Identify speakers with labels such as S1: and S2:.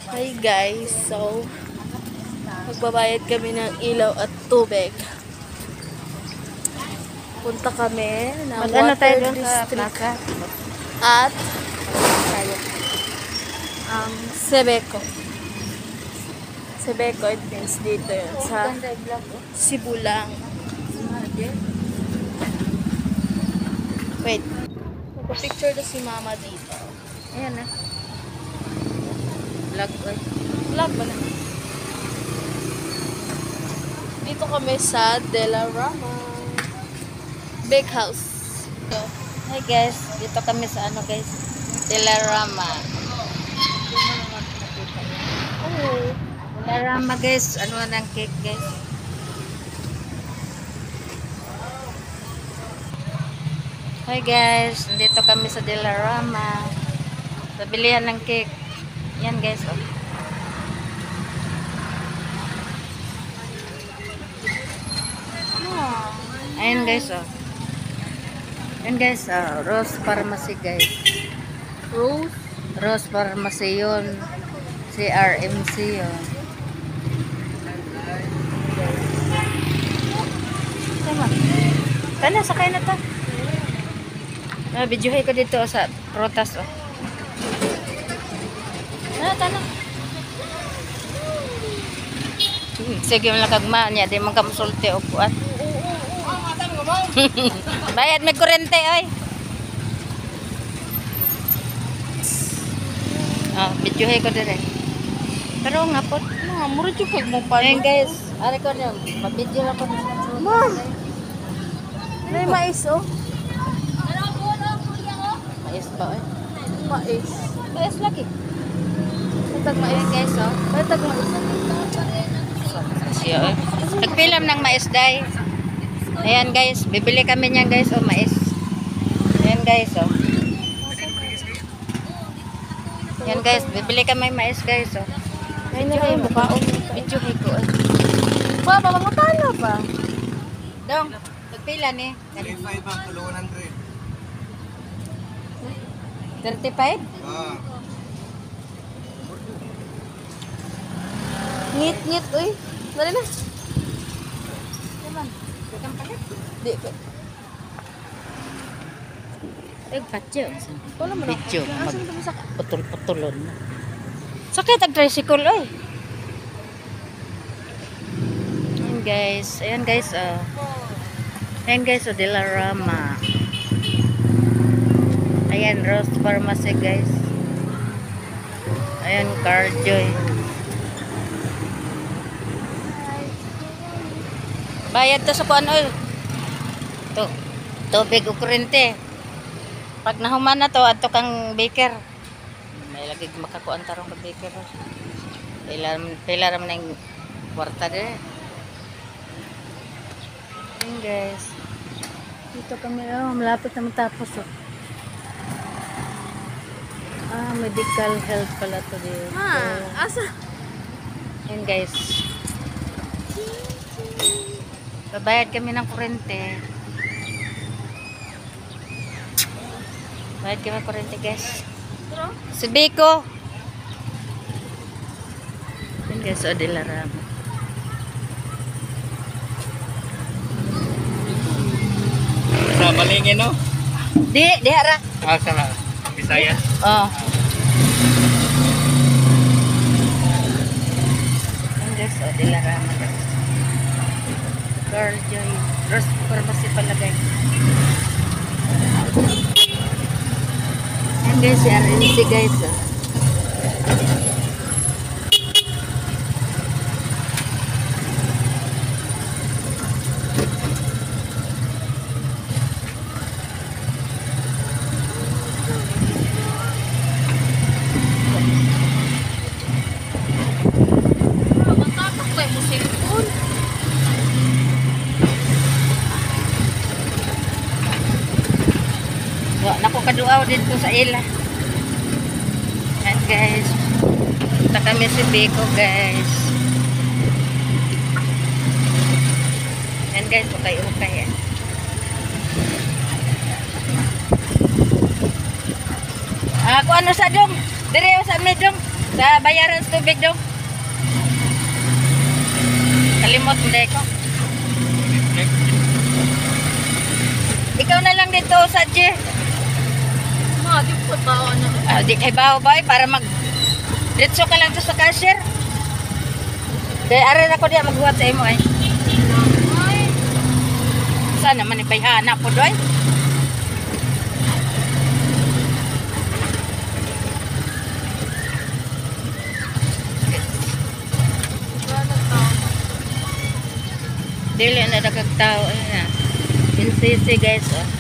S1: Hi guys, so magbabayad kami ng ilaw at tubig. Punta kami ng
S2: Mag-ano tayo
S1: water
S2: doon sa
S1: district
S2: plaza?
S1: at
S2: Tayo.
S1: Sebeco. Sebeco, it means dito yun, sa
S2: Ganda yung vlog, oh.
S1: Sibulang. Wait, magpa-picture na si mama dito.
S2: Ayan na. Vlog, oh.
S1: Vlog ba na? Dito kami sa De La Rama Big House. So,
S2: Hi guys, dito kami sa ano guys, Telarama.
S1: oh,
S2: Telarama guys, ano ng cake guys. Hi guys, dito kami sa Telarama. Sa bilihan ng cake. Yan guys, oh. Ayan guys, oh. Ayan guys, Rose Pharmacy guys.
S1: Rose.
S2: Rose Pharmacy yun. CRMC yun. Tama. Tana, sakay na to. Videohay ko dito sa protas, oh. Tana. Sige mo lang kagma niya, di man ka musulti o buat. Bayad may kurente, oy. Videohay ko dire. Pero nga po,
S1: Mura yung pag mo pa.
S2: ayun guys, ari ko niyo, mabidyo lang ko.
S1: Ma'am, may mais oh.
S2: Mais ba, oy?
S1: Mais.
S2: Mais lagi.
S1: Tag mais.
S2: Ayun guys, oh.
S1: May tag mais.
S2: Siya, oy. Nagpilam ng mais, day. Ayan guys, bibili kami niyan guys, oh, mais. Ayan guys, oh. Ayan guys, bibili kami mais guys, oh.
S1: Ay na kayo mukhaon.
S2: Videohay ko, oy.
S1: Ba, mamutala ba?
S2: Dong, nagpila ni?
S3: 35 ang tulo 100.
S2: 35?
S3: Ah,
S1: Ngit-ngit, uy. Dali na. Di ka.
S2: Patyo.
S1: Wala mo na.
S2: Video.
S1: Asan ito sa
S2: Putol-putulon. Sakit ang tricycle, oy. Ayan guys. Ayan guys, oh. Ayan guys, oh, Dilarama. Ayan, Rose Pharmacy guys. Ayan, Carjoy. Bayad to sa kuan, oy. To. Tubig o kurente. Pag nahuman na to, ato kang baker. May lagi makakuan tarong ka baker. Pilaram na yung kwarta din. Ayan guys. Dito kami, oh, malapit na matapos, oh. Medical health pala to dito.
S1: asa?
S2: Ayan guys. Babayad kami ng kurente. Bayad kami ng kurente guys. Si Biko. Ayan guys, o Dilarama.
S3: sa Balingin, no?
S2: Di hara.
S3: Ah, sa Bisaya.
S2: Oh. Ayan guys, o Dilarama guys. Girl Joy. Rose Pharmacy pala guys. Ayan guys, si RNC guys. Oh.
S1: Matapos pa yung cellphone.
S2: Naku kaduaw dito sa ila. Ayan guys. Punta kami si Biko guys. Ayan guys, ukay-ukay yan. Kung ano sa dong? Dire sa amin dong. Sa bayaran sa tubig daw. Kalimot mo dahil ko. Ikaw na lang dito, Sadje.
S1: Mga, di ko tao na.
S2: Di kay baho-baho para mag... Ditso ka lang to sa cashier. Kaya aray ako diya magbuhat sa imo ay.
S1: Ay,
S2: Saan naman ibayhana po doy?
S1: wala tao.
S2: Dili na dagag tao. Ayun na. NCC guys. Oh.